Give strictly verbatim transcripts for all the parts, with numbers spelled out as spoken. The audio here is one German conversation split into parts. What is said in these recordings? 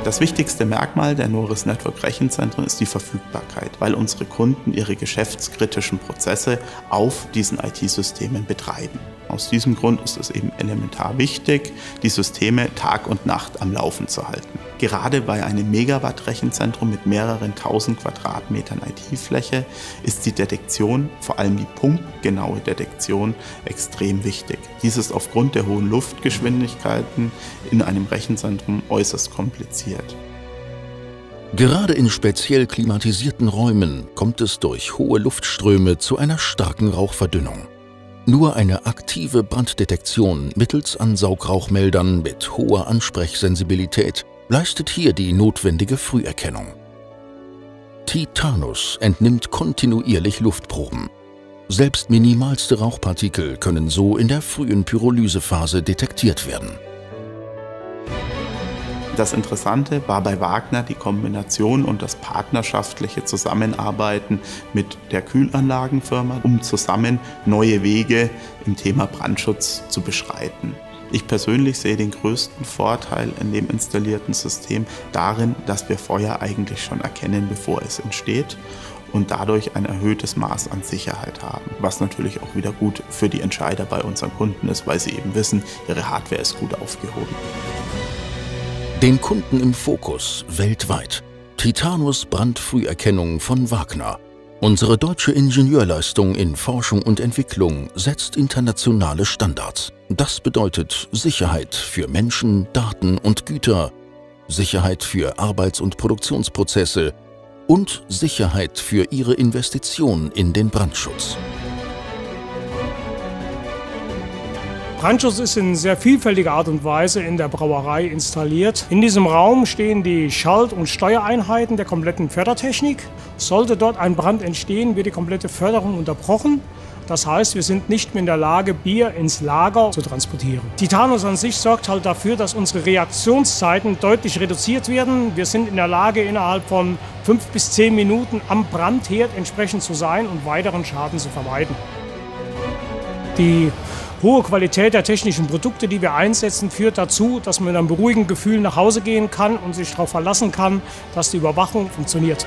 Das wichtigste Merkmal der Noris Network Rechenzentren ist die Verfügbarkeit, weil unsere Kunden ihre geschäftskritischen Prozesse auf diesen I T-Systemen betreiben. Aus diesem Grund ist es eben elementar wichtig, die Systeme Tag und Nacht am Laufen zu halten. Gerade bei einem Megawatt-Rechenzentrum mit mehreren tausend Quadratmetern I T-Fläche ist die Detektion, vor allem die punktgenaue Detektion, extrem wichtig. Dies ist aufgrund der hohen Luftgeschwindigkeiten in einem Rechenzentrum äußerst kompliziert. Gerade in speziell klimatisierten Räumen kommt es durch hohe Luftströme zu einer starken Rauchverdünnung. Nur eine aktive Branddetektion mittels Ansaugrauchmeldern mit hoher Ansprechsensibilität leistet hier die notwendige Früherkennung. Titanus entnimmt kontinuierlich Luftproben. Selbst minimalste Rauchpartikel können so in der frühen Pyrolysephase detektiert werden. Das Interessante war bei Wagner die Kombination und das partnerschaftliche Zusammenarbeiten mit der Kühlanlagenfirma, um zusammen neue Wege im Thema Brandschutz zu beschreiten. Ich persönlich sehe den größten Vorteil in dem installierten System darin, dass wir Feuer eigentlich schon erkennen, bevor es entsteht und dadurch ein erhöhtes Maß an Sicherheit haben, was natürlich auch wieder gut für die Entscheider bei unseren Kunden ist, weil sie eben wissen, ihre Hardware ist gut aufgehoben. Den Kunden im Fokus weltweit. Titanus Brandfrüherkennung von Wagner. Unsere deutsche Ingenieurleistung in Forschung und Entwicklung setzt internationale Standards. Das bedeutet Sicherheit für Menschen, Daten und Güter, Sicherheit für Arbeits- und Produktionsprozesse und Sicherheit für Ihre Investition in den Brandschutz. Brandschutz ist in sehr vielfältiger Art und Weise in der Brauerei installiert. In diesem Raum stehen die Schalt- und Steuereinheiten der kompletten Fördertechnik. Sollte dort ein Brand entstehen, wird die komplette Förderung unterbrochen. Das heißt, wir sind nicht mehr in der Lage, Bier ins Lager zu transportieren. Titanus an sich sorgt halt dafür, dass unsere Reaktionszeiten deutlich reduziert werden. Wir sind in der Lage, innerhalb von fünf bis zehn Minuten am Brandherd entsprechend zu sein und weiteren Schaden zu vermeiden. Die hohe Qualität der technischen Produkte, die wir einsetzen, führt dazu, dass man mit einem beruhigenden Gefühl nach Hause gehen kann und sich darauf verlassen kann, dass die Überwachung funktioniert.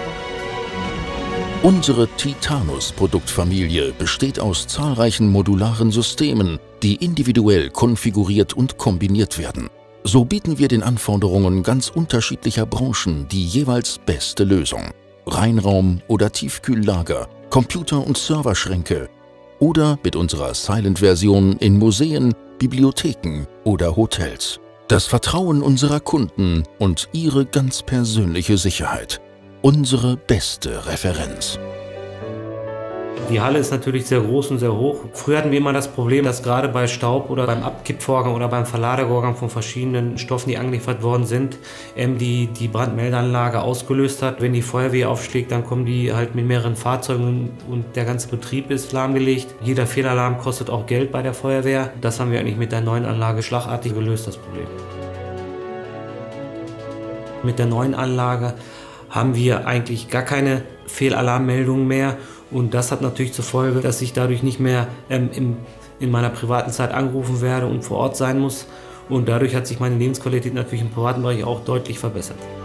Unsere Titanus-Produktfamilie besteht aus zahlreichen modularen Systemen, die individuell konfiguriert und kombiniert werden. So bieten wir den Anforderungen ganz unterschiedlicher Branchen die jeweils beste Lösung. Reinraum- oder Tiefkühllager, Computer- und Serverschränke, oder mit unserer Silent-Version in Museen, Bibliotheken oder Hotels. Das Vertrauen unserer Kunden und ihre ganz persönliche Sicherheit. Unsere beste Referenz. Die Halle ist natürlich sehr groß und sehr hoch. Früher hatten wir immer das Problem, dass gerade bei Staub oder beim Abkippvorgang oder beim Verladevorgang von verschiedenen Stoffen, die angeliefert worden sind, ähm, die, die Brandmeldeanlage ausgelöst hat. Wenn die Feuerwehr aufschlägt, dann kommen die halt mit mehreren Fahrzeugen und der ganze Betrieb ist lahmgelegt. Jeder Fehlalarm kostet auch Geld bei der Feuerwehr. Das haben wir eigentlich mit der neuen Anlage schlagartig gelöst, das Problem. Mit der neuen Anlage haben wir eigentlich gar keine Fehlalarmmeldungen mehr. Und das hat natürlich zur Folge, dass ich dadurch nicht mehr ähm, im, in meiner privaten Zeit angerufen werde und vor Ort sein muss. Und dadurch hat sich meine Lebensqualität natürlich im privaten Bereich auch deutlich verbessert.